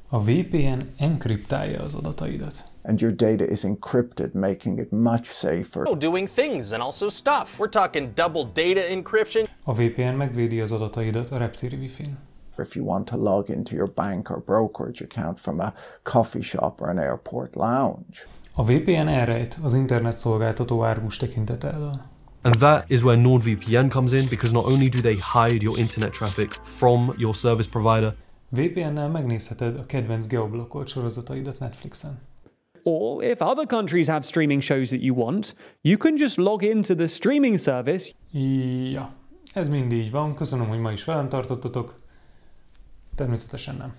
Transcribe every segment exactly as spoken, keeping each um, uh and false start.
A vé pé en enkriptálja az adataidat. And your data is encrypted, making it much safer. Doing things and also stuff. We're talking double data encryption. A vé pé en megvédi az adataidat a reptéri Wi-Fi-n. If you want to log into your bank or brokerage account from a coffee shop or an airport lounge. A vé pé en elrejt az internet szolgáltató árgus tekintete elől. And that is where NordVPN comes in, because not only do they hide your internet traffic from your service provider. vé pé en-nel megnézheted a kedvenc geoblokkolt sorozataidat Netflixen. Or if other countries have streaming shows that you want, you can just log into the streaming service. Ja, ez mind így van. Köszönöm, hogy ma is velem tartottatok. Természetesen nem.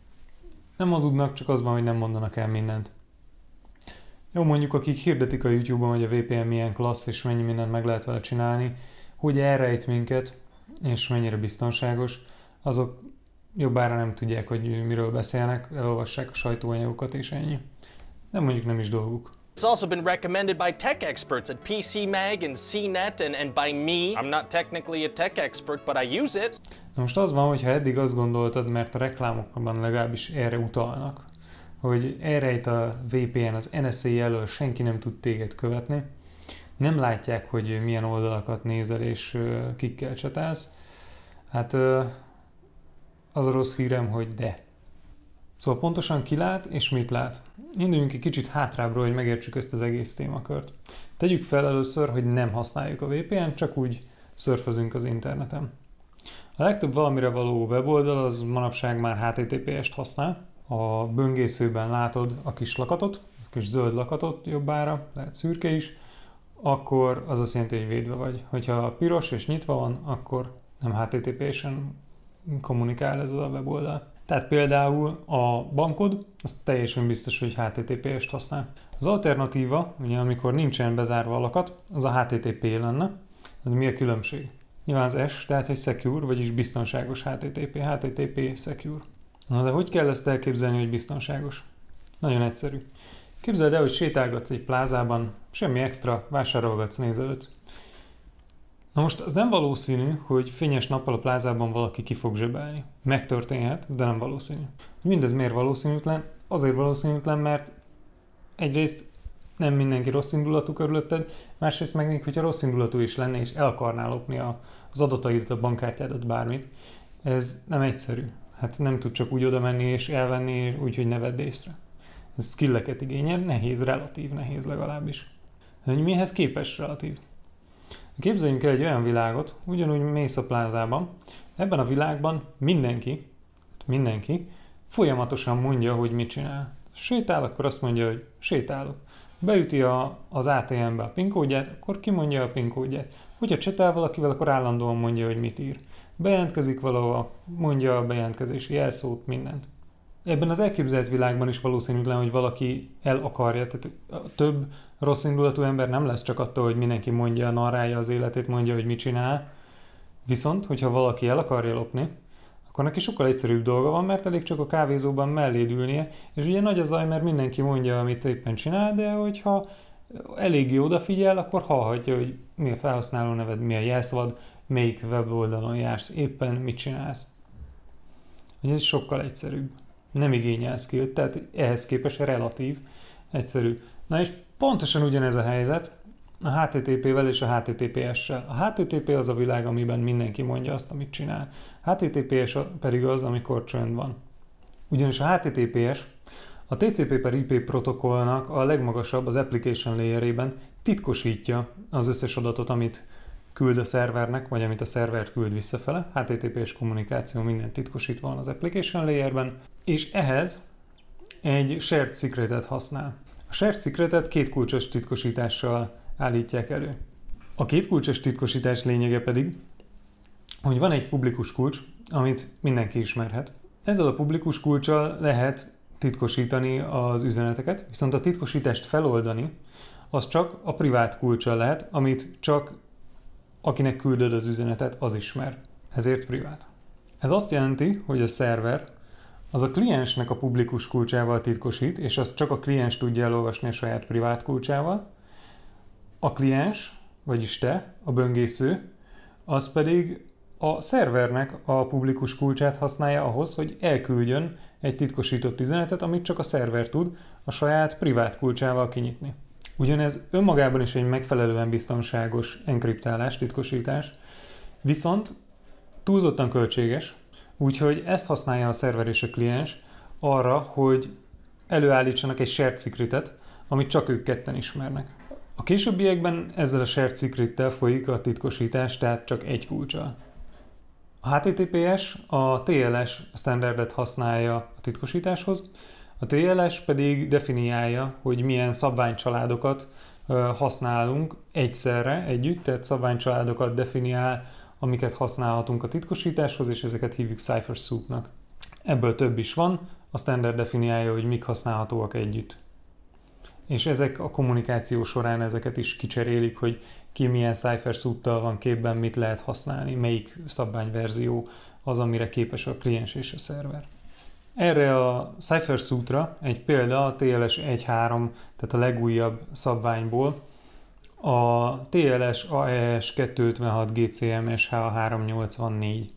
Nem hazudnak, csak az van, hogy nem mondanak el mindent. Jó, mondjuk akik hirdetik a YouTube-on, hogy a vé pé en milyen klassz és mennyi mindent meg lehet vele csinálni, hogy elrejt minket, és mennyire biztonságos, azok jobbára nem tudják, hogy miről beszélnek, elolvassák a sajtóanyagokat és ennyi. De mondjuk nem is dolguk. It's also been recommended by tech experts at pé cé mag and C net and, and by me. I'm not technically a tech expert, but I use it. Na most az van, hogy ha eddig azt gondoltad, mert a reklámokban legalábbis erre utalnak, hogy elrejt a vé pé en az en es á elől, senki nem tud téged követni, nem látják, hogy milyen oldalakat nézel és kikkel csatálsz. Hát az a rossz hírem, hogy de. Szóval pontosan ki lát és mit lát. Induljunk egy kicsit hátrábbról, hogy megértsük ezt az egész témakört. Tegyük fel először, hogy nem használjuk a vé pé en, csak úgy szörfözünk az interneten. A legtöbb valamire való weboldal az manapság már há té té pé est használ. A böngészőben látod a kis lakatot, a kis zöld lakatot jobbára, lehet szürke is, akkor az azt jelenti, hogy védve vagy. Hogyha piros és nyitva van, akkor nem há té té pé-sen kommunikál ez a weboldal. Tehát például a bankod, az teljesen biztos, hogy há té té pé est használ. Az alternatíva, ugye amikor nincsen bezárva a lakat, az a há té té pé lenne. Ez mi a különbség? Nyilván az S, tehát egy secure, vagyis biztonságos há té té pé. há té té pé secure. Na de hogy kell ezt elképzelni, hogy biztonságos? Nagyon egyszerű. Képzeld el, hogy sétálgatsz egy plázában, semmi extra, vásárolgatsz nézelőtt. Na most az nem valószínű, hogy fényes nappal a plázában valaki ki fog zsebelni. Megtörténhet, de nem valószínű. Mindez miért valószínűtlen? Azért valószínűtlen, mert egyrészt nem mindenki rossz indulatú körülötted, másrészt meg még, hogyha rossz indulatú is lenne, és el akarnál lopni az adataidat, a bankkártyádat, bármit, ez nem egyszerű. Hát nem tud csak úgy oda menni és elvenni, úgyhogy ne vedd észre. Ez skilleket igényel, nehéz, relatív nehéz legalábbis. De mihez képes relatív? Képzeljünk el egy olyan világot, ugyanúgy mész a plázában, ebben a világban mindenki, mindenki folyamatosan mondja, hogy mit csinál. Sétál, akkor azt mondja, hogy sétálok. Beüti a, az á té em-be a PIN kódját, akkor kimondja a PIN kódját. Hogyha csetál valakivel, akkor állandóan mondja, hogy mit ír. Bejelentkezik valahova, mondja a bejelentkezési jelszót, mindent. Ebben az elképzelt világban is valószínűtlen, hogy valaki el akarja, tehát több rossz indulatú ember nem lesz csak attól, hogy mindenki mondja, narrálja az életét, mondja, hogy mit csinál. Viszont, hogyha valaki el akarja lopni, akkor neki sokkal egyszerűbb dolga van, mert elég csak a kávézóban melléd ülnie, és ugye nagy a zaj, mert mindenki mondja, amit éppen csinál, de hogyha eléggé odafigyel, akkor hallhatja, hogy mi a felhasználó neved, mi a jelszavad, melyik weboldalon jársz, éppen mit csinálsz. Ez sokkal egyszerűbb. Nem igényel skillt, tehát ehhez képest relatív egyszerű. Na és pontosan ugyanez a helyzet a há té té pé-vel és a há té té pé es-sel. A há té té pé az a világ, amiben mindenki mondja azt, amit csinál. há té té pé es pedig az, amikor csönd van. Ugyanis a há té té pé es a té cé pé per i pé protokollnak a legmagasabb, az application layerében titkosítja az összes adatot, amit küld a szervernek, vagy amit a szerver küld visszafele. há té té pés kommunikáció minden titkosítva van az application layerben, és ehhez egy shared secretet használ. A shared secretet két kulcsos titkosítással állítják elő. A két kulcsos titkosítás lényege pedig, hogy van egy publikus kulcs, amit mindenki ismerhet. Ezzel a publikus kulccsal lehet titkosítani az üzeneteket, viszont a titkosítást feloldani, az csak a privát kulccsal lehet, amit csak akinek küldöd az üzenetet, az ismer. Ezért privát. Ez azt jelenti, hogy a szerver az a kliensnek a publikus kulcsával titkosít, és azt csak a kliens tudja elolvasni a saját privát kulcsával. A kliens, vagyis te, a böngésző, az pedig A szervernek a publikus kulcsát használja ahhoz, hogy elküldjön egy titkosított üzenetet, amit csak a szerver tud a saját privát kulcsával kinyitni. Ugyanez önmagában is egy megfelelően biztonságos enkriptálás, titkosítás, viszont túlzottan költséges, úgyhogy ezt használja a szerver és a kliens arra, hogy előállítsanak egy shared secretet, amit csak ők ketten ismernek. A későbbiekben ezzel a shared secrettel folyik a titkosítás, tehát csak egy kulccsal. A há té té pé es a té el es standardet használja a titkosításhoz, a té el es pedig definiálja, hogy milyen szabványcsaládokat használunk egyszerre együtt, tehát szabványcsaládokat definiál, amiket használhatunk a titkosításhoz, és ezeket hívjuk cipher soup-nak. Ebből több is van, a standard definiálja, hogy mik használhatóak együtt. És ezek a kommunikáció során ezeket is kicserélik, hogy ki milyen cipher soup-tal van képben, mit lehet használni, melyik szabványverzió az, amire képes a kliens és a szerver. Erre a cipher soup-ra egy példa a té el es egy három, tehát a legújabb szabványból, a té el es á e es kétszázötvenhat gé cé em es há háromszáznyolcvannégy.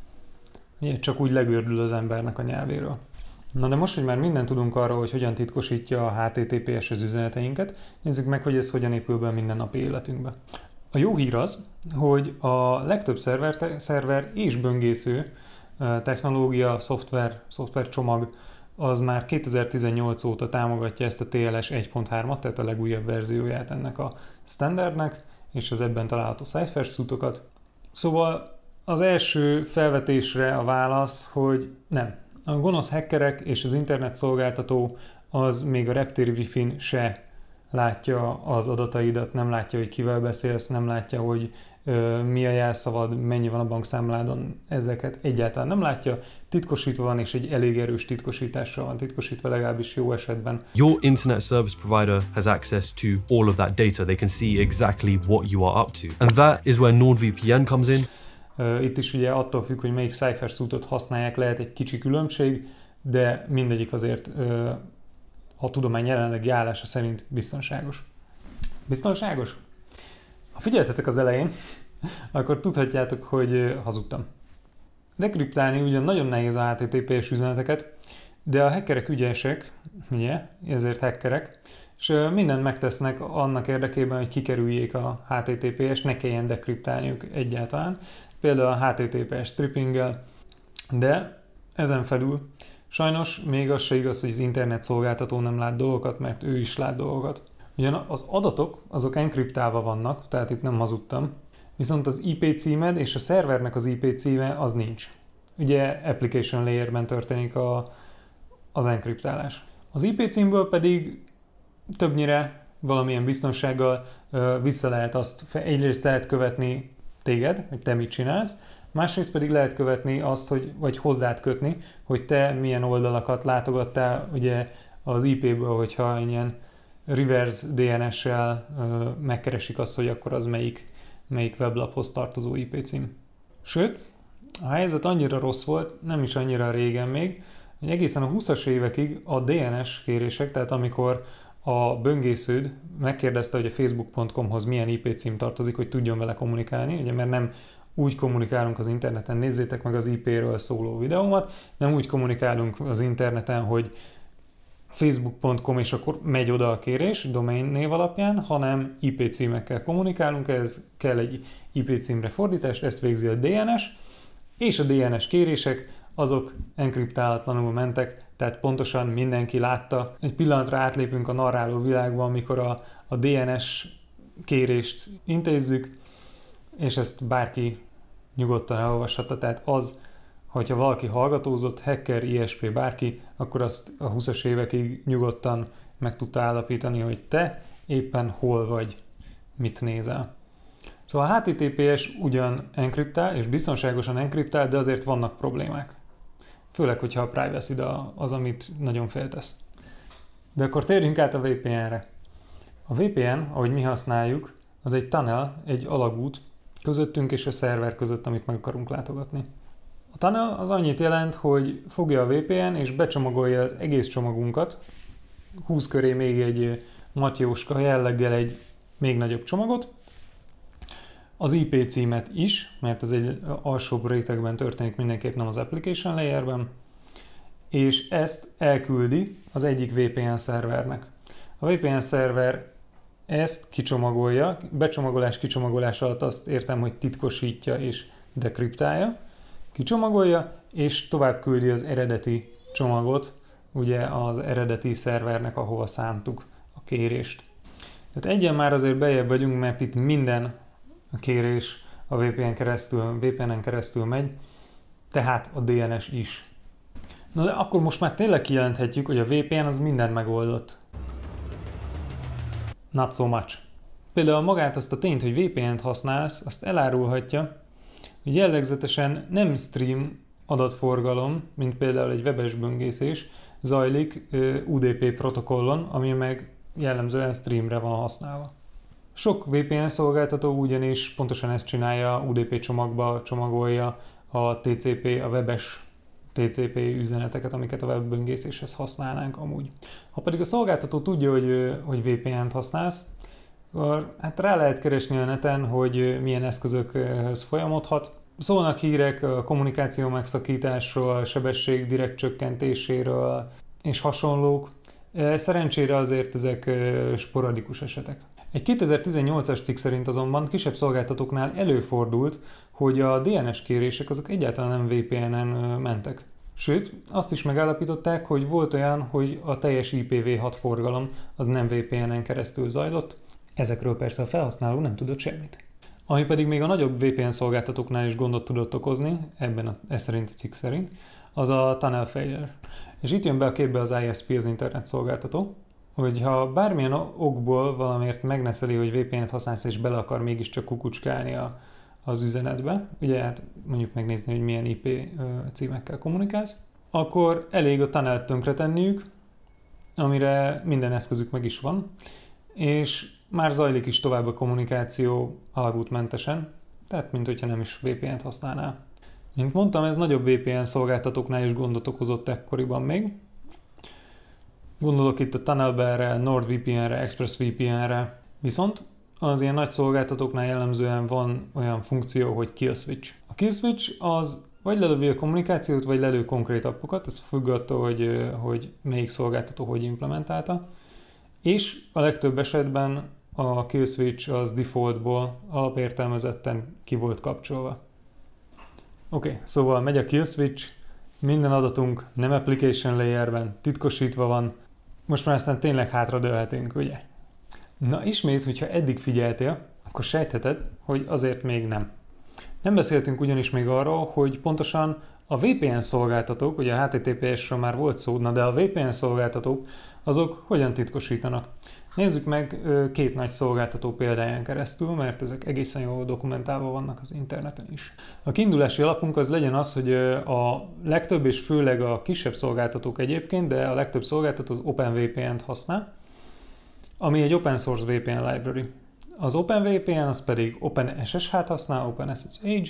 Ugye csak úgy legördül az embernek a nyelvéről. Na de most, hogy már mindent tudunk arról, hogy hogyan titkosítja a há té té pé es az üzeneteinket, nézzük meg, hogy ez hogyan épül be mindennapi életünkbe. A jó hír az, hogy a legtöbb szerver, szerver és böngésző technológia, szoftver, szoftvercsomag az már kétezer-tizennyolc óta támogatja ezt a té el es egy pont hármat, tehát a legújabb verzióját ennek a standardnek, és az ebben található cipher soup-okat. Szóval az első felvetésre a válasz, hogy nem. A gonosz hackerek és az internetszolgáltató az még a reptéri Wi-Fi-n se látja az adataidat, nem látja, hogy kivel beszélsz, nem látja, hogy ö, mi a jelszavad, mennyi van a bankszámládon, ezeket egyáltalán nem látja. Titkosítva van, és egy elég erős titkosítással van titkosítva, legalábbis jó esetben. Your internet service provider has access to all of that data. They can see exactly what you are up to. And that is where NordVPN comes in. Itt is ugye attól függ, hogy melyik cipher soup-ot használják, lehet egy kicsi különbség, de mindegyik azért a tudomány jelenlegi állása szerint biztonságos. Biztonságos? Ha figyeltetek az elején, akkor tudhatjátok, hogy hazudtam. Dekriptálni ugyan nagyon nehéz a há té té pé es üzeneteket, de a hackerek ügyesek, ugye, ezért hackerek, és mindent megtesznek annak érdekében, hogy kikerüljék a há té té pé es, ne kelljen dekriptálniuk egyáltalán, például a há té té pé es strippinggel, de ezen felül sajnos még az se igaz, hogy az internet szolgáltató nem lát dolgokat, mert ő is lát dolgokat. Ugyan az adatok, azok enkriptálva vannak, tehát itt nem hazudtam, viszont az i pé címed és a szervernek az i pé címe az nincs. Ugye application layerben történik a, az enkriptálás. Az i pé címből pedig többnyire valamilyen biztonsággal ö, vissza lehet azt, egyrészt lehet követni téged, hogy te mit csinálsz, másrészt pedig lehet követni azt, hogy, vagy hozzád kötni, hogy te milyen oldalakat látogattál, ugye az i péből, hogyha ilyen reverse dé en es-sel ö, megkeresik azt, hogy akkor az melyik, melyik weblaphoz tartozó i pé cím. Sőt, a helyzet annyira rossz volt, nem is annyira régen még, hogy egészen a húszas évekig a dé en es kérések, tehát amikor a böngésződ megkérdezte, hogy a facebook pont com-hoz milyen i pé cím tartozik, hogy tudjon vele kommunikálni, ugye, mert nem úgy kommunikálunk az interneten, nézzétek meg az i péről szóló videómat, nem úgy kommunikálunk az interneten, hogy facebook pont com és akkor megy oda a kérés domain név alapján, hanem i pé címekkel kommunikálunk, ez kell egy i pé címre fordítás, ezt végzi a dé en es, és a dé en es kérések azok enkriptálatlanul mentek, tehát pontosan mindenki látta. Egy pillanatra átlépünk a narráló világba, amikor a, a dé en es kérést intézzük, és ezt bárki nyugodtan elolvashatta, tehát az, hogyha valaki hallgatózott, hacker, i es pé, bárki, akkor azt a húszas évekig nyugodtan meg tudta állapítani, hogy te éppen hol vagy, mit nézel. Szóval a há té té pé es ugyan enkriptál, és biztonságosan enkriptál, de azért vannak problémák. Főleg, hogyha a privacy az, amit nagyon féltesz. De akkor térjünk át a vé pé en-re. A vé pé en, ahogy mi használjuk, az egy tunnel, egy alagút közöttünk és a szerver között, amit meg akarunk látogatni. A tunnel az annyit jelent, hogy fogja a vé pé en és becsomagolja az egész csomagunkat, húz köré még egy matyóska jelleggel egy még nagyobb csomagot, az I P címet is, mert ez egy alsóbb rétegben történik mindenképp, nem az application layerben, és ezt elküldi az egyik vé pé en szervernek. A vé pé en szerver ezt kicsomagolja, becsomagolás kicsomagolás alatt azt értem, hogy titkosítja és dekriptálja, kicsomagolja, és tovább küldi az eredeti csomagot, ugye az eredeti szervernek, ahova szántuk a kérést. Tehát egyen már azért bejebb vagyunk, mert itt minden kérés a vé pé en keresztül, vé pé en-en keresztül megy, tehát a dé en es is. Na de akkor most már tényleg kijelenthetjük, hogy a vé pé en az mindent megoldott. Not so much. Például magát azt a tényt, hogy vé pé en-t használsz, azt elárulhatja, hogy jellegzetesen nem stream adatforgalom, mint például egy webes böngészés, zajlik u dé pé protokollon, ami meg jellemzően streamre van használva. Sok vé pé en szolgáltató ugyanis pontosan ezt csinálja, u dé pé csomagba csomagolja a té cé pé, a webes té cé pé üzeneteket, amiket a webböngészéshez használnánk amúgy. Ha pedig a szolgáltató tudja, hogy, hogy vé pé en-t használsz, akkor hát rá lehet keresni a neten, hogy milyen eszközökhöz folyamodhat. Szólnak hírek a kommunikáció megszakításról, sebesség direkt csökkentéséről és hasonlók. Szerencsére azért ezek sporadikus esetek. Egy kétezer-tizennyolcas cikk szerint azonban kisebb szolgáltatóknál előfordult, hogy a dé en es kérések azok egyáltalán nem vé pé en-en mentek. Sőt, azt is megállapították, hogy volt olyan, hogy a teljes I P v hat forgalom az nem vé pé en-en keresztül zajlott, ezekről persze a felhasználó nem tudott semmit. Ami pedig még a nagyobb vé pé en szolgáltatóknál is gondot tudott okozni, ebben a, ez szerint a cikk szerint, az a tunnel failure. És itt jön be a képbe az I S P, az internet szolgáltató, hogy ha bármilyen okból valamiért megneszeli, hogy vé pé en-t használsz, és bele akar mégiscsak kukucskálni a, az üzenetbe, ugye hát mondjuk megnézni, hogy milyen I P címekkel kommunikálsz, akkor elég a tunnelt tönkretenniük, amire minden eszközük meg is van, és már zajlik is tovább a kommunikáció alagútmentesen, tehát mint hogyha nem is vé pé en-t használnál. Mint mondtam, ez nagyobb vé pé en szolgáltatóknál is gondot okozott ekkoriban még. Gondolok itt a TunnelBear-re, NordVPN-re, ExpressVPN-re, viszont az ilyen nagy szolgáltatóknál jellemzően van olyan funkció, hogy kill switch. A kill switch az vagy lelövi a kommunikációt, vagy lelő konkrét appokat, ez függ attól, hogy, hogy melyik szolgáltató hogy implementálta. És a legtöbb esetben a kill switch az defaultból alapértelmezetten ki volt kapcsolva. Oké, okay, szóval megy a kill switch, minden adatunk nem application layerben, titkosítva van, most már aztán tényleg hátradőlhetünk, ugye? Na ismét, hogyha eddig figyeltél, akkor sejtheted, hogy azért még nem. Nem beszéltünk ugyanis még arról, hogy pontosan a vé pé en szolgáltatók, ugye a há té té pé es-ről már volt szó, na de a vé pé en szolgáltatók, azok hogyan titkosítanak? Nézzük meg két nagy szolgáltató példáján keresztül, mert ezek egészen jól dokumentálva vannak az interneten is. A kiindulási alapunk az legyen az, hogy a legtöbb és főleg a kisebb szolgáltatók egyébként, de a legtöbb szolgáltató az OpenVPN-t használ, ami egy open source vé pé en library. Az OpenVPN az pedig OpenSSH-t használ, Open es es há,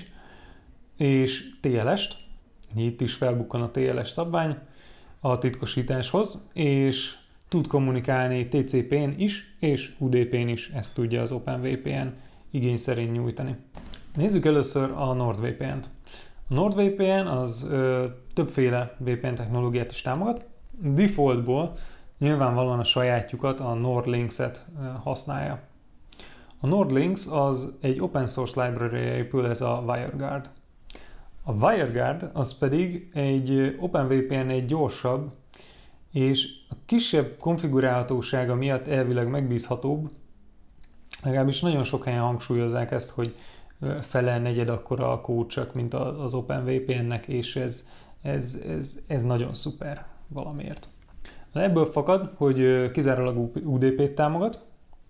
és té el es-t, itt is felbukkan a té el es szabvány a titkosításhoz, és tud kommunikálni té cé pén is, és u dé pén is, ezt tudja az OpenVPN igény szerint nyújtani. Nézzük először a NordVPN-t. A NordVPN az ö, többféle vé pé en technológiát is támogat. Defaultból nyilvánvalóan a sajátjukat, a NordLynx-et ö, használja. A NordLynx az egy open source library-re épül, ez a WireGuard. A WireGuard az pedig egy OpenVPN egy gyorsabb, és a kisebb konfigurálhatósága miatt elvileg megbízhatóbb, legalábbis nagyon sok helyen hangsúlyozzák ezt, hogy fele, negyed akkora a kód csak, mint az OpenVPN-nek, és ez, ez, ez, ez nagyon szuper valamiért. Ebből fakad, hogy kizárólag u dé pét támogat,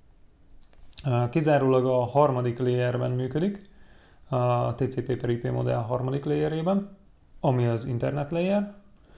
kizárólag a harmadik layerben működik, a té cé pé per i pé modell harmadik layerében, ami az internet layer,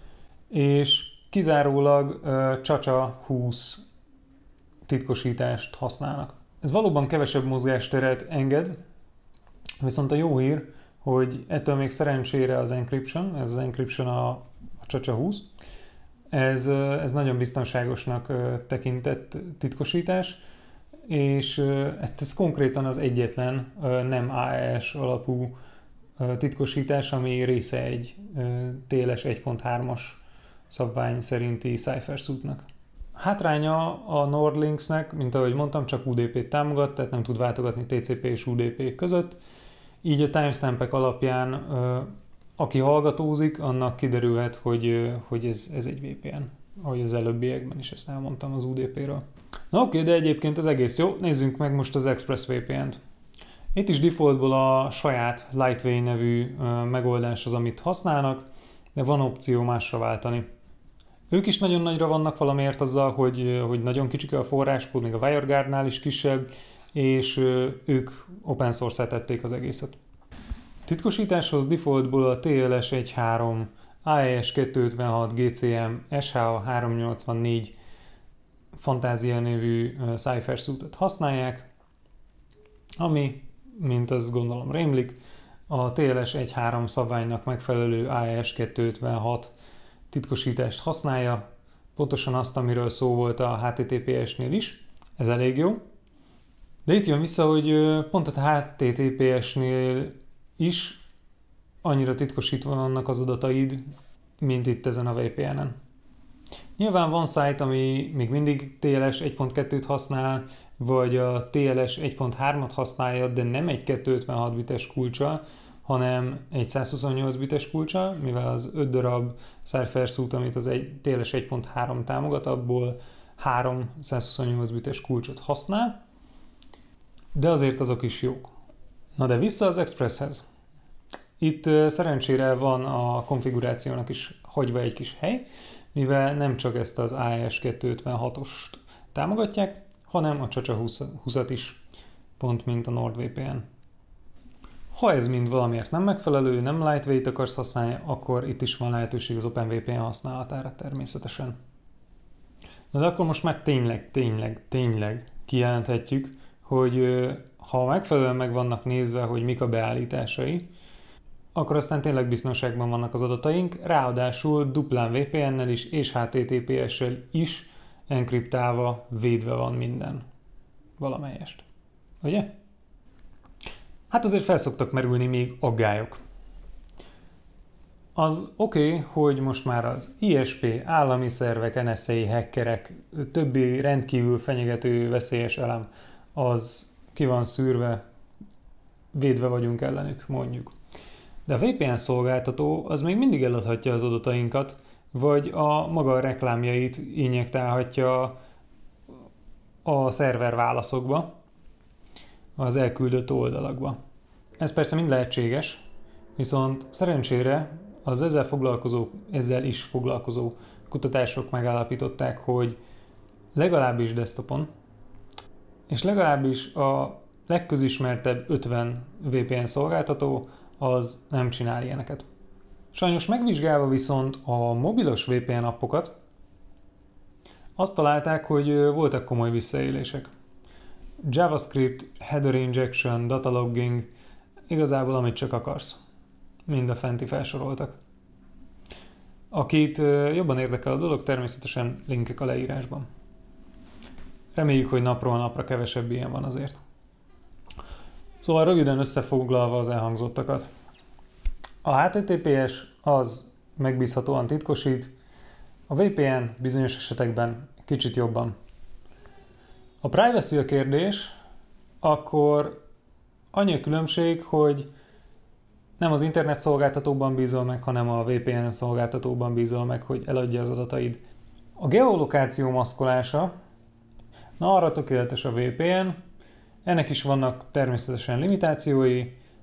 és kizárólag uh, csacsa húsz titkosítást használnak. Ez valóban kevesebb mozgásteret enged, viszont a jó hír, hogy ettől még szerencsére az encryption, ez az encryption a, a csacsa húsz, ez, ez nagyon biztonságosnak tekintett titkosítás, és ez konkrétan az egyetlen nem á e es alapú titkosítás, ami része egy té el es egy pont hármas szabvány szerinti CipherSuite-nak. Hátránya a NordLynxnek, mint ahogy mondtam, csak u dé pét támogat, tehát nem tud váltogatni té cé pé és u dé pé között. Így a timestampek alapján, aki hallgatózik, annak kiderülhet, hogy, hogy ez, ez egy vé pé en. Ahogy az előbbiekben is ezt elmondtam az u dé péről. Na oké, de egyébként ez egész jó. Nézzünk meg most az ExpressVPN-t. Itt is defaultból a saját Lightway nevű megoldás az, amit használnak, de van opció másra váltani. Ők is nagyon nagyra vannak valamiért azzal, hogy, hogy nagyon kicsike a forráskód, még a WireGuardnál is kisebb, és ők open source-ra tették az egészet. Titkosításhoz defaultból a té el es egy pont három, á e es kétszázötvenhat, gé cé em, es há á háromszáznyolcvannégy Fantasia nevű CipherSuite-et használják, ami, mint azt gondolom rémlik, a té el es egy pont három szabványnak megfelelő á e es kétszázötvenhat titkosítást használja, pontosan azt, amiről szó volt a há té té pé es-nél is, ez elég jó. De itt jön vissza, hogy pont a há té té pé es-nél is annyira titkosítva vannak az adataid, mint itt ezen a vé pé en-en. Nyilván van site, ami még mindig té el es egy pont kettőt használ, vagy a té el es egy pont hármat használja, de nem egy kétszázötvenhat bites kulccsal, hanem egy százhuszonnyolc bites kulccsal, mivel az öt darab CipherSuite, amit az egy, té el es egy pont három támogat, abból három százhuszonnyolc bites kulcsot használ, de azért azok is jók. Na de vissza az Expresshez. Itt szerencsére van a konfigurációnak is hagyva egy kis hely, mivel nem csak ezt az á e es kétszázötvenhatost támogatják, hanem a Csacsa húszat is, pont mint a NordVPN. Ha ez mind valamiért nem megfelelő, nem lightweight akarsz használni, akkor itt is van lehetőség az OpenVPN használatára természetesen. De akkor most már tényleg, tényleg, tényleg kijelenthetjük, hogy ha megfelelően meg vannak nézve, hogy mik a beállításai, akkor aztán tényleg biztonságban vannak az adataink, ráadásul duplán vé pé en-nel is és há té té pé es-sel is enkriptálva, védve van minden. Valamelyest. Ugye? Hát azért felszoktak merülni még aggályok. Az oké, okay, hogy most már az i es pé, állami szervek, en es á, hackerek, többi rendkívül fenyegető, veszélyes elem, az ki van szűrve, védve vagyunk ellenük, mondjuk. De a vé pé en szolgáltató az még mindig eladhatja az adatainkat, vagy a maga reklámjait injektálhatja a szerver válaszokba, az elküldött oldalakba. Ez persze mind lehetséges, viszont szerencsére az ezzel foglalkozó, ezzel is foglalkozó kutatások megállapították, hogy legalábbis desktopon, és legalábbis a legközismertebb ötven vé pé en szolgáltató az nem csinál ilyeneket. Sajnos megvizsgálva viszont a mobilos vé pé en appokat, azt találták, hogy voltak komoly visszaélések. JavaScript, header injection, data logging, igazából amit csak akarsz. Mind a fenti felsoroltak. Akit jobban érdekel a dolog, természetesen linkek a leírásban. Reméljük, hogy napról napra kevesebb ilyen van azért. Szóval röviden összefoglalva az elhangzottakat. A há té té pé es az megbízhatóan titkosít, a vé pé en bizonyos esetekben kicsit jobban. A privacy a kérdés, akkor annyi a különbség, hogy nem az internet szolgáltatóban bízol meg, hanem a vé pé en szolgáltatóban bízol meg, hogy eladja az adataid. A geolokáció maszkolása, na arra tökéletes a vé pé en, ennek is vannak természetesen limitációi,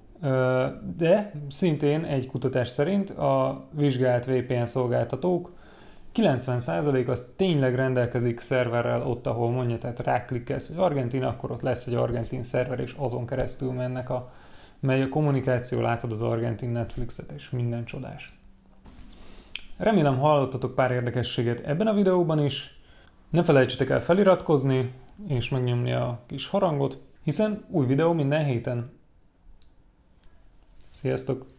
de szintén egy kutatás szerint a vizsgált vé pé en szolgáltatók kilencven százalék az tényleg rendelkezik szerverrel ott, ahol mondja, tehát ráklikkelsz, hogy Argentin, akkor ott lesz egy argentin szerver, és azon keresztül mennek a, megy a kommunikáció, látod az argentin Netflixet, és minden csodás. Remélem hallottatok pár érdekességet ebben a videóban is. Ne felejtsetek el feliratkozni, és megnyomni a kis harangot, hiszen új videó minden héten. Sziasztok!